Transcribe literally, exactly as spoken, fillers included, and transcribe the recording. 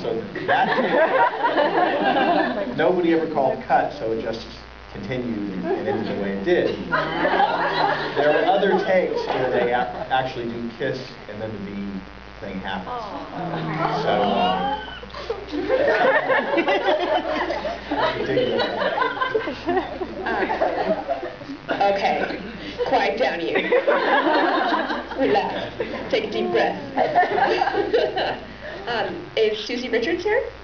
So that nobody ever called cut, so it just continued and ended the way it did. There are other takes where they a actually do kiss and then the B thing happens. So. Uh, uh, okay, quiet down you. Relax. Take a deep breath. um, is Susie Richards here?